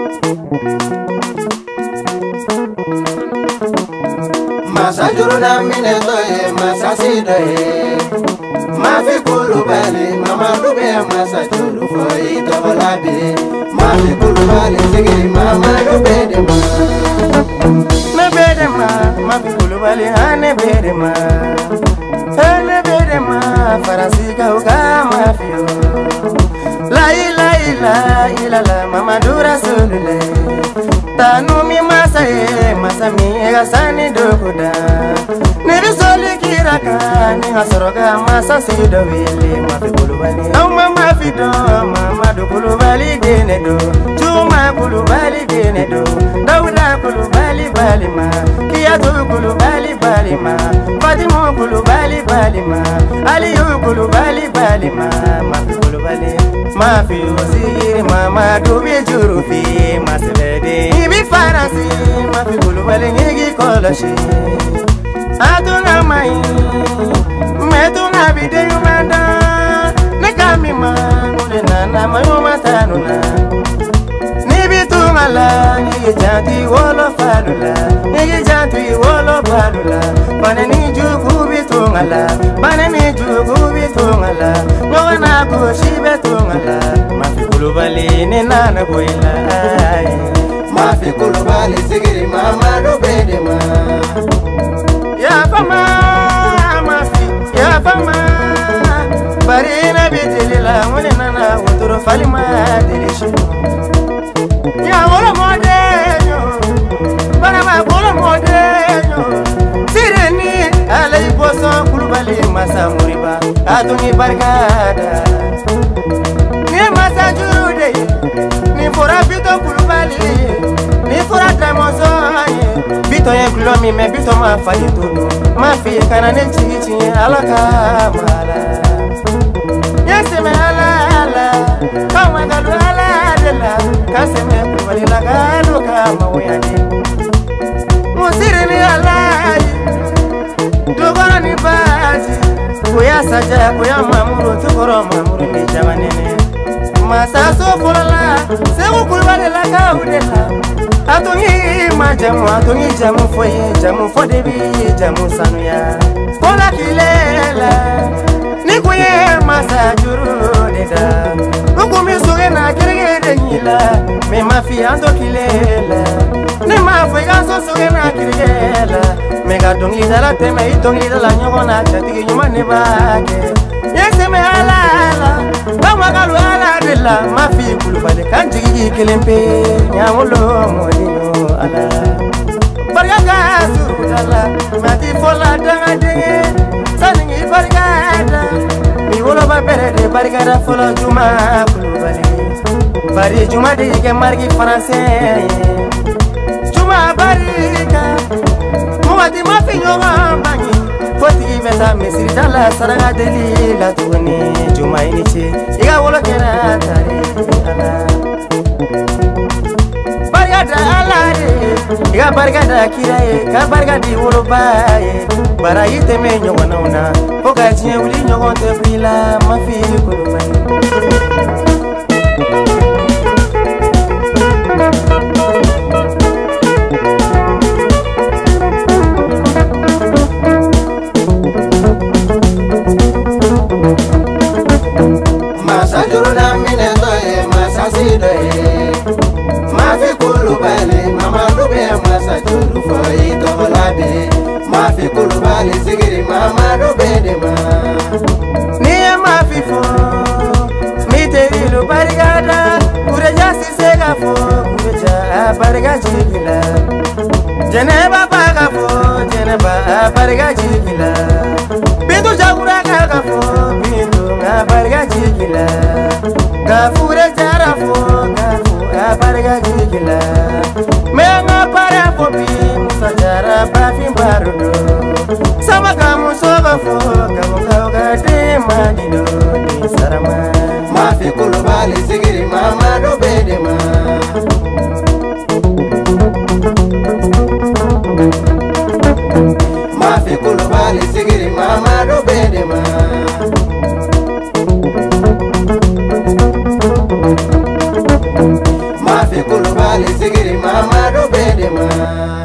Masa juruna mine doye masa sidoye Mafi kulubali mama lube masa juru foi tabalabi Mafi kulubali sigiri mama lube de ma Ne bede ma mafi kulubali ane bede ma Ane bede ma farasi kauka mafio La ila la mama dura sulule Tanu mi masaye masami gasani dokuda Niri soli kiraka ni hasoroga masasi do wili mafi kulubali Amma mafi do mama do kulubali gene do Chuma kulubali gene do Dauda kulubali bali ma Kiyatu kulubali bali ma Fatimu kulubali bali ma Aliyu kulubali bali ma mafi kulubali Mafi osiri mama dubi jurufi masibede Ibi farasi mafi kulubali ngigi koloshi Aduna mai Meduna bide yumanda Nekami mangune nana mayuma tanuna Nibi tungala Nigi janti wolo falula Nigi janti wolo falula Bane ni jugu bitungala Bane ni jugu bitungala Nyowana kushibe tungala Mafi kulubali ni nana kuila Mafi kulubali sigiri mama lubede ma Ya fama mafi ya fama Barina bitilila mune nana uturu falima dilishu Ya wolo modenyo Barama wolo modenyo Sireni alai boso kulubali masa muriba Aduni barkada Ni masa jurude Ni fora bito kulubali Ni fora tramoso Bito ye kulomi me bito ma fali tulu Ma fi kana ne chichi alaka mala Yese me ala Kama galu ala dela Kase me kulubali la galu kama uyani Musiri ni ala Dugoro ni baji Kuya saja kuya mamuru Tukoro mamuru ni jamanene Masa sofola Sewu kulubali la kaudela Atungi majamu atungi jamu foye jamu fodebi jamu sanuya Fola kilela Nikuye masa juru deda Ukumi suge na kirige denyila Me mafi ando kilela Ne mafi gaso suge na kirigela Mega dongi dala teme itongi dala nyogo na chatigi nyuma nebake Yese me ala Bawa galu ala dela Mafi kulubale kanjigi kilempe Nyamulo modino ala Bargaka surudala Mati fola danga denge Saningi bargada Mi wolo babere bargada fola juma kulubale Bari juma dike margi français Juma barika Muwati mafi nyonga bangi Foti beta mesiri dala saraga deli la tuni Juma iniche Iga wolo kena tari ala Bargada alade Iga bargada kiraye Ka bargadi wolo baye Bara ite me nyongo nauna Foka chie uli nyongo te frila Mafi kulubani Masa juruna mine doye masa sidoye Mafi kulubali mama lube masa juru foi tobolabe Mafi kulubali sigiri mama lube de ma Niye mafi fo Miteri lu barigada Kureja sisega fo Kureja bariga jigila Jeneba baga fo Jeneba bariga jigila Bintu jagura kaga fo Bintu nga bariga jigila Gafure jara fo Gafu bariga jigila Menga pare fo bi Musa jara bafi barudo Sama kamu soga fo Kamu kauga de manido Di sarama Mafi kulubali sigiri mama do bede ma Mafi kulubali sigiri mama do bede ma Mafi fi kulubali sigiri mama do bedema